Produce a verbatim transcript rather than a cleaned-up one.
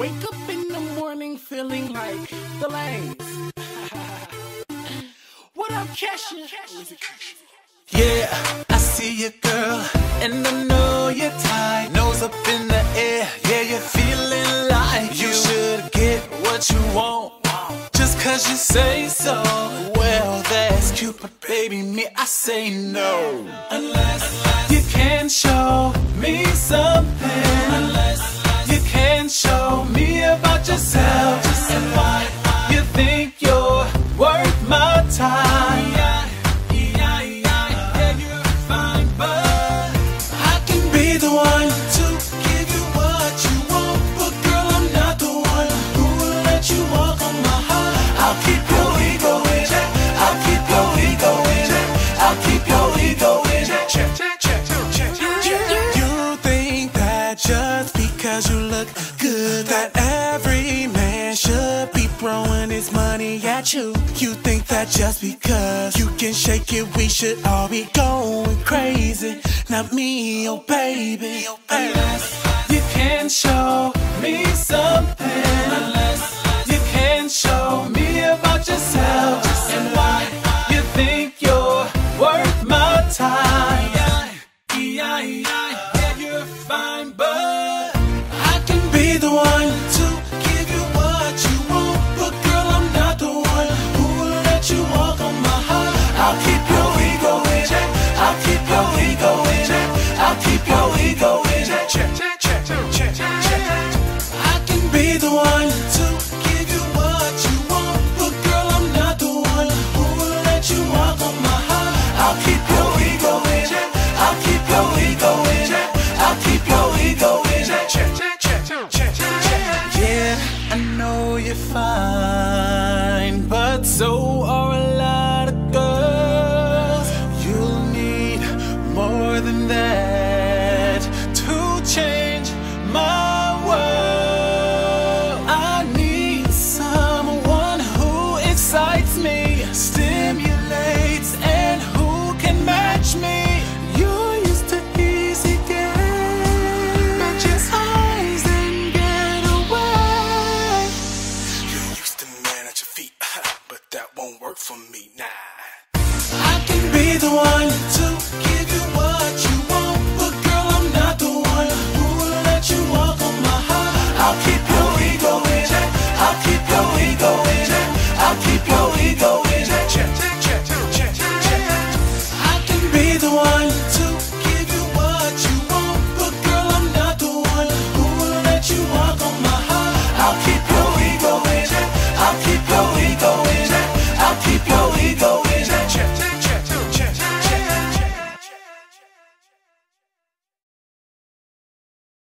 Wake up in the morning feeling like the lanes. What up, Kesha? Yeah, I see you, girl, and I know you're tired. Nose up in the air, yeah, you're feeling like you should get what you want, just cause you say so. Well, that's cute, but baby, me, I say no. Unless, unless you can show me something. Unless you can show me about yourself, just and why you think you're worth my time. Yeah, yeah, yeah, yeah, you're fine, but I can be the one to give you what you want. But girl, I'm not the one who will let you walk on my heart. I'll keep your ego in check. I'll keep your ego in check. I'll keep your ego in check. Check, check, check, check, check. You think that just because you look good, that every man should be throwing his money at you. You think that just because you can shake it, we should all be going crazy. Not me, oh baby, oh baby. Unless you can show me something. Unless you can show me about yourself, just and why you think you're worth my time. Yeah, yeah, yeah, yeah, you're fine, but I can be the one to give you what you want. But girl, I'm not the one who will let you walk on my heart. I'll keep your ego in check. I'll keep your ego in check. I'll keep your ego in check. Check, check, check, check, check, check. I can be the one to give you what you want. But girl, I'm not the one who will let you walk on my heart. I'll keep your ego in check. I'll keep your ego in check. I'll keep your ego in check. Check, check, check, check, check, check. Yeah, I know you're fine, but so are a lot of girls. You'll need more than that to change my world. I need someone who excites me, stimulates, and who can match me. You're used to easy game, but just eyes and get away. You're used to man at your feet, but that won't work for me, nah. I can be the one to